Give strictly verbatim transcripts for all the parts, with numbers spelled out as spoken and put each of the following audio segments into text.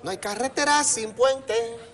No hay carretera sin puente,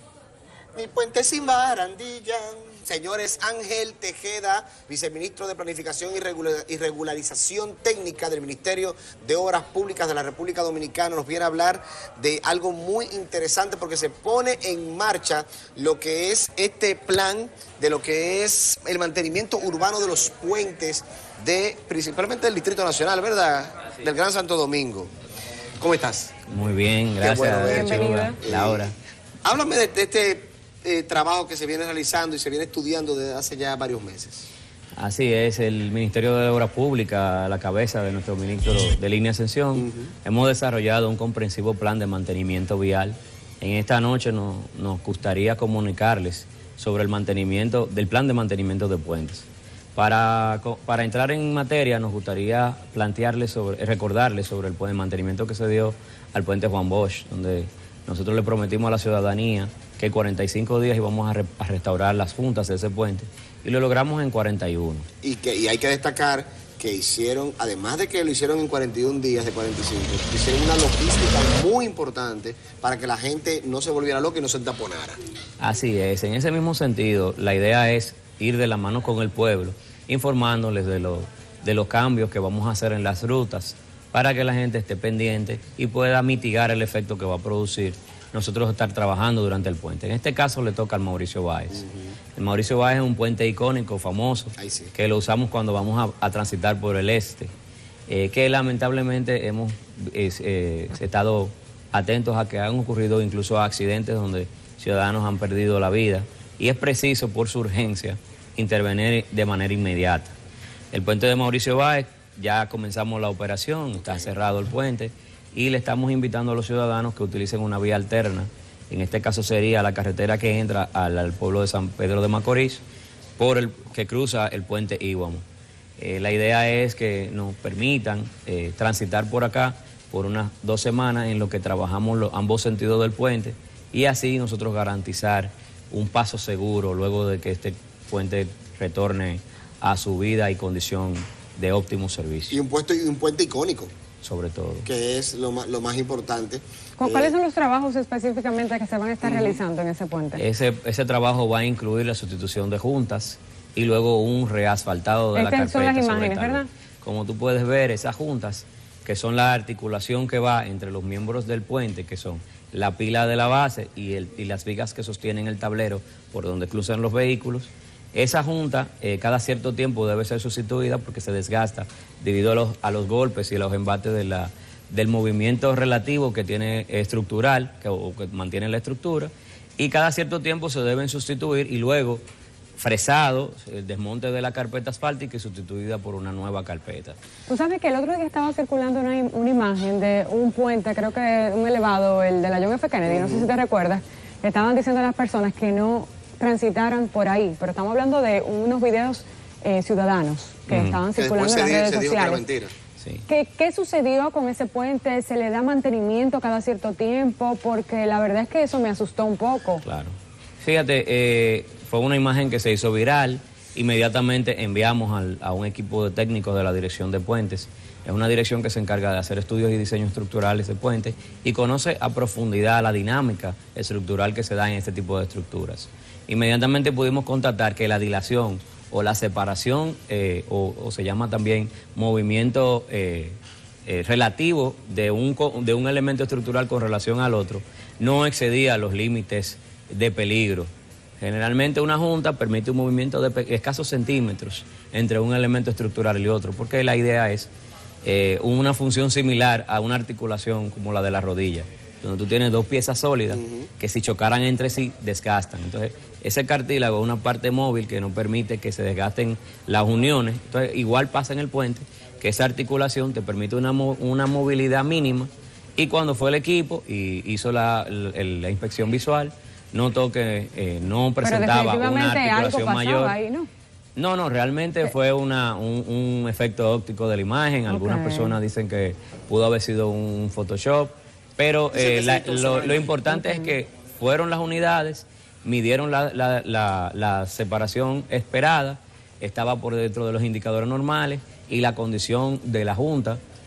ni puente sin barandilla. Señores, Ángel Tejeda, viceministro de Planificación y, Regula y Regularización Técnica del Ministerio de Obras Públicas de la República Dominicana, nos viene a hablar de algo muy interesante porque se pone en marcha lo que es este plan de lo que es el mantenimiento urbano de los puentes de, principalmente del Distrito Nacional, ¿verdad? Sí. Del Gran Santo Domingo. ¿Cómo estás? Muy bien, gracias. Bueno, Bienvenida. Eh, Laura. Eh, háblame de, de este eh, trabajo que se viene realizando y se viene estudiando desde hace ya varios meses. Así es, el Ministerio de Obras Públicas, a la cabeza de nuestro ministro de Línea Ascensión, uh-huh. hemos desarrollado un comprensivo plan de mantenimiento vial. En esta noche nos, nos gustaría comunicarles sobre el mantenimiento, del plan de mantenimiento de puentes. Para, para entrar en materia, nos gustaría plantearles sobre, recordarles sobre el, el mantenimiento que se dio al puente Juan Bosch, donde nosotros le prometimos a la ciudadanía que en cuarenta y cinco días íbamos a, re, a restaurar las juntas de ese puente, y lo logramos en cuarenta y uno. Y, que, y hay que destacar que hicieron, además de que lo hicieron en cuarenta y un días de cuarenta y cinco, hicieron una logística muy importante para que la gente no se volviera loca y no se taponara. Así es, en ese mismo sentido, la idea es ir de la mano con el pueblo, informándoles de, lo, de los cambios que vamos a hacer en las rutas para que la gente esté pendiente y pueda mitigar el efecto que va a producir nosotros estar trabajando durante el puente. En este caso le toca al Mauricio Báez. Uh-huh. El Mauricio Báez es un puente icónico, famoso, sí. que lo usamos cuando vamos a, a transitar por el este, eh, que lamentablemente hemos eh, eh, estado atentos a que han ocurrido incluso accidentes donde ciudadanos han perdido la vida, y es preciso por su urgencia intervenir de manera inmediata. El puente de Mauricio Báez, ya comenzamos la operación, está cerrado el puente, y le estamos invitando a los ciudadanos que utilicen una vía alterna. En este caso sería la carretera que entra al, al pueblo de San Pedro de Macorís, por el que cruza el puente Íbamo. Eh, la idea es que nos permitan eh, transitar por acá por unas dos semanas en lo que trabajamos los, ambos sentidos del puente, y así nosotros garantizar un paso seguro luego de que este puente retorne a su vida y condición de óptimo servicio. Y un, puesto, y un puente icónico. Sobre todo. Que es lo más, lo más importante. ¿Cuáles eh, son los trabajos específicamente que se van a estar uh-huh. realizando en ese puente? Ese, ese trabajo va a incluir la sustitución de juntas y luego un reasfaltado de Estas la carpeta. Son las imágenes, ¿verdad? Como tú puedes ver, esas juntas, que son la articulación que va entre los miembros del puente, que son la pila de la base y, el, y las vigas que sostienen el tablero por donde cruzan los vehículos. Esa junta eh, cada cierto tiempo debe ser sustituida porque se desgasta debido a los, a los golpes y a los embates de la, del movimiento relativo que tiene estructural, que, o que mantiene la estructura, y cada cierto tiempo se deben sustituir y luego fresado, el desmonte de la carpeta asfáltica y sustituida por una nueva carpeta. Tú sabes que el otro día estaba circulando una, una imagen de un puente, creo que un elevado, el de la John F. Kennedy, uh-huh. no sé si te recuerdas, estaban diciendo a las personas que no transitaran por ahí, pero estamos hablando de unos videos eh, ciudadanos que mm. estaban circulando en las redes se dijo sociales. Que era mentira. Sí. ¿Qué, ¿Qué sucedió con ese puente? ¿Se le da mantenimiento cada cierto tiempo? Porque la verdad es que eso me asustó un poco. Claro. Fíjate, eh, fue una imagen que se hizo viral, inmediatamente enviamos al, a un equipo de técnicos de la Dirección de Puentes. Es una dirección que se encarga de hacer estudios y diseños estructurales de puentes y conoce a profundidad la dinámica estructural que se da en este tipo de estructuras. Inmediatamente pudimos constatar que la dilación o la separación, eh, o, o se llama también movimiento eh, eh, relativo de un, de un elemento estructural con relación al otro, no excedía los límites de peligro. Generalmente una junta permite un movimiento de escasos centímetros entre un elemento estructural y otro, porque la idea es eh, una función similar a una articulación como la de la rodilla, donde tú tienes dos piezas sólidas uh-huh. que si chocaran entre sí desgastan. Entonces, ese cartílago es una parte móvil que no permite que se desgasten las uniones. Entonces, igual pasa en el puente, que esa articulación te permite una, una movilidad mínima, y cuando fue el equipo y hizo la, la, la inspección visual, notó que eh, no presentaba una articulación mayor. Ahí, ¿no? No, no, realmente fue una, un, un efecto óptico de la imagen. Algunas okay. personas dicen que pudo haber sido un Photoshop. Pero eh, la, lo, lo importante es que fueron las unidades, midieron la, la, la, la separación esperada, estaba por dentro de los indicadores normales, y la condición de la Junta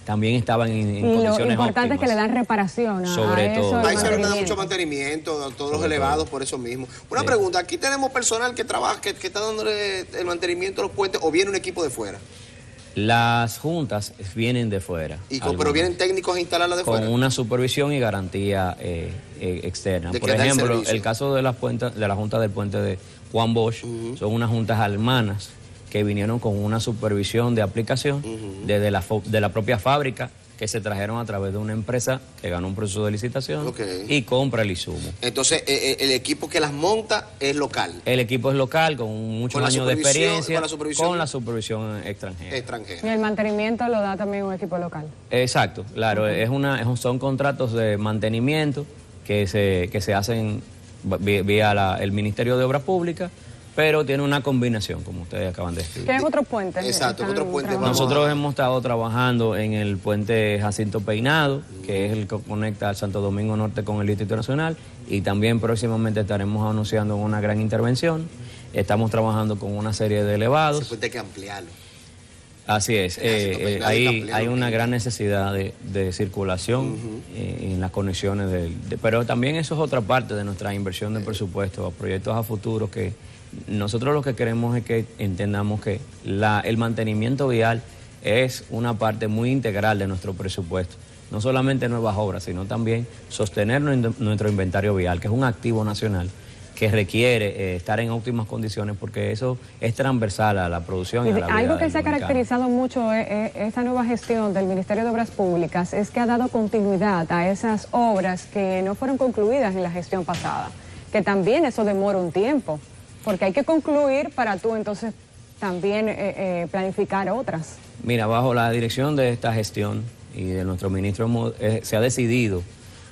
también estaban en, en y condiciones lo importante óptimas. es que le dan reparación a, Sobre a eso, todo. el Ahí se le da mantenimiento. mucho mantenimiento a todos Sobre los elevados todo. por eso mismo. Una Sí. pregunta, aquí tenemos personal que trabaja, que, que está dándole el mantenimiento a los puentes, o viene un equipo de fuera. Las juntas vienen de fuera. Y con- pero algunas, vienen técnicos a instalarla de con fuera. una supervisión y garantía eh, eh, externa. De Por que da el ejemplo, servicio. el caso de, las puentas, de la junta del puente de Juan Bosch, son unas juntas alemanas que vinieron con una supervisión de aplicación desde la, fo- de la propia fábrica, que se trajeron a través de una empresa que ganó un proceso de licitación Ok. y compra el insumo. Entonces, eh, eh, el equipo que las monta es local, El equipo es local, con muchos Con la años de supervisión- experiencia, con la supervisión- con la supervisión extranjera. extranjero. Y el mantenimiento lo da también un equipo local. Exacto, claro, es una, es un- son contratos de mantenimiento que se, que se hacen vi- vía la- el Ministerio de Obras Públicas, pero tiene una combinación, como ustedes acaban de describir. ¿Qué otros puentes? Exacto, están otros puentes trabajando? vamos Nosotros hemos estado trabajando en el puente Jacinto Peinado, que es el que conecta al Santo Domingo Norte con el Distrito Nacional, y también próximamente estaremos anunciando una gran intervención. Estamos trabajando con una serie de Ese elevados. puente hay que ampliarlo. Así es, El Jacinto eh, eh, Peinado hay que hay, ampliarlo, hay una porque- gran necesidad de, de circulación eh, en las conexiones del... de- pero también eso es otra parte de nuestra inversión de presupuesto, a proyectos a futuro que nosotros lo que queremos es que entendamos que la, el mantenimiento vial es una parte muy integral de nuestro presupuesto. No solamente nuevas obras, sino también sostener nu- nuestro inventario vial, que es un activo nacional que requiere eh, estar en óptimas condiciones porque eso es transversal a la producción y a la vida Algo que del se ha dominicano. caracterizado mucho eh, eh, esta nueva gestión del Ministerio de Obras Públicas es que ha dado continuidad a esas obras que no fueron concluidas en la gestión pasada, que también eso demora un tiempo, porque hay que concluir para tú entonces también eh, eh, planificar otras. Mira, bajo la dirección de esta gestión y de nuestro ministro hemos, eh, se ha decidido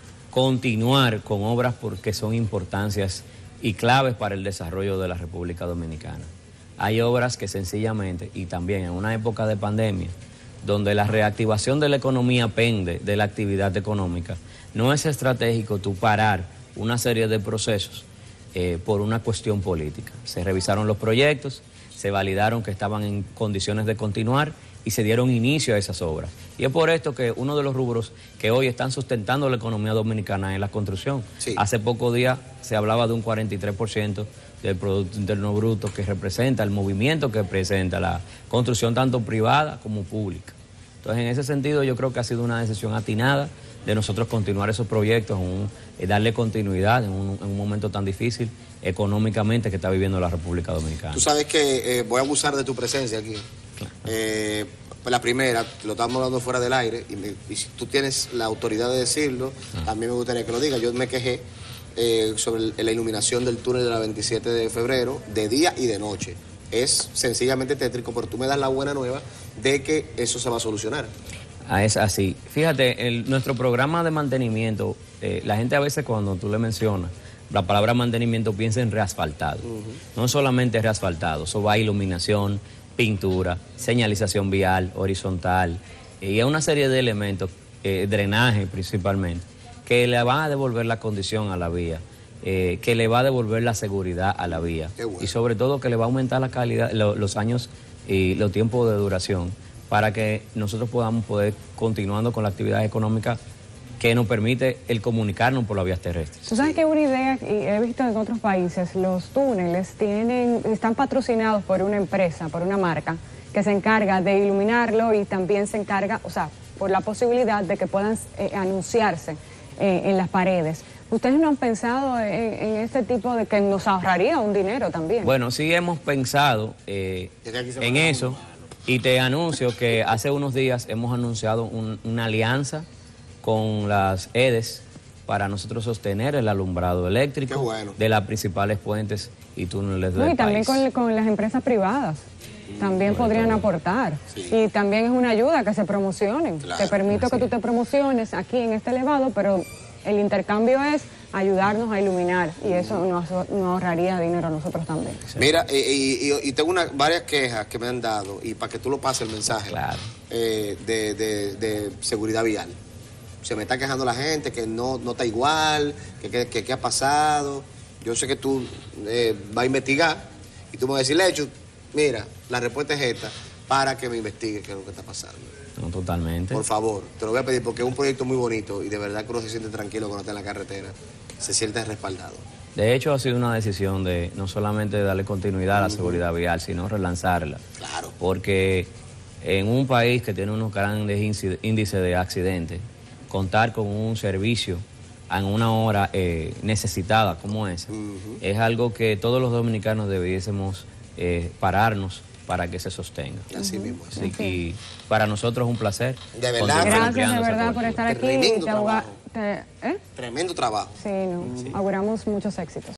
continuar con obras porque son importancias y claves para el desarrollo de la República Dominicana. Hay obras que sencillamente, y también en una época de pandemia, donde la reactivación de la economía pende de la actividad económica, no es estratégico tú parar una serie de procesos eh, por una cuestión política. Se revisaron los proyectos, se validaron que estaban en condiciones de continuar y se dieron inicio a esas obras. Y es por esto que uno de los rubros que hoy están sustentando la economía dominicana es la construcción. Sí. Hace pocos días se hablaba de un cuarenta y tres por ciento del Producto Interno Bruto que representa el movimiento que presenta la construcción tanto privada como pública. Entonces, en ese sentido, yo creo que ha sido una decisión atinada de nosotros continuar esos proyectos, un, eh, darle continuidad en un, en un momento tan difícil económicamente que está viviendo la República Dominicana. Tú sabes que eh, voy a abusar de tu presencia aquí. Eh, la primera, lo estamos hablando fuera del aire, y, me- y si tú tienes la autoridad de decirlo, también me gustaría que lo digas. Yo me quejé eh, sobre el- la iluminación del túnel de la veintisiete de febrero, de día y de noche. Es sencillamente tétrico, pero tú me das la buena nueva de que eso se va a solucionar. Ah, es así. Fíjate, el- nuestro programa de mantenimiento, eh, la gente a veces cuando tú le mencionas la palabra mantenimiento piensa en reasfaltado. No solamente reasfaltado, eso va a iluminación, pintura, señalización vial, horizontal, eh, y hay una serie de elementos, eh, drenaje principalmente, que le van a devolver la condición a la vía, eh, que le va a devolver la seguridad a la vía. Qué bueno. Y sobre todo que le va a aumentar la calidad, lo- los años y los tiempos de duración para que nosotros podamos poder continuando con la actividad económica que nos permite el comunicarnos por las vías terrestres. Tú sabes que una idea, y he visto en otros países, los túneles tienen, están patrocinados por una empresa, por una marca, que se encarga de iluminarlo y también se encarga, o sea, por la posibilidad de que puedan eh, anunciarse eh, en las paredes. ¿Ustedes no han pensado en, en este tipo de que nos ahorraría un dinero también? Bueno, sí hemos pensado eh, Es que aquí se en paga eso y te anuncio que hace unos días hemos anunciado un- una alianza con las E D E S para nosotros sostener el alumbrado eléctrico Qué bueno. de las principales puentes y túneles No, del y también país. con, con las empresas privadas. También podrían aportar. Sí. Y también es una ayuda que se promocionen. Claro, te permito que tú te promociones aquí en este elevado, pero el intercambio es ayudarnos a iluminar y eso nos, nos ahorraría dinero a nosotros también. Mira, eh, y, y- y tengo una, varias quejas que me han dado, y para que tú lo pases el mensaje, Claro. eh, de, de- de seguridad vial. Se me está quejando la gente que no, no está igual, que qué que, que ha pasado. Yo sé que tú eh, vas a investigar y tú me vas a decir, Lecho, mira, la respuesta es esta, para que me investigue qué es lo que está pasando. No, totalmente. Por favor, te lo voy a pedir porque es un proyecto muy bonito y de verdad que uno se siente tranquilo cuando está en la carretera, se siente respaldado. De hecho, ha sido una decisión de no solamente darle continuidad a la seguridad vial, sino relanzarla. Claro. Porque en un país que tiene unos grandes índices de accidentes, contar con un servicio en una hora eh, necesitada como esa, uh-huh. es algo que todos los dominicanos debiésemos eh, pararnos para que se sostenga. Así uh-huh. mismo. Así que y para nosotros es un placer. De verdad. Gracias de verdad por estar aquí. Tremendo te trabajo. Te, ¿eh? Tremendo trabajo. Sí, no. Sí. Auguramos muchos éxitos.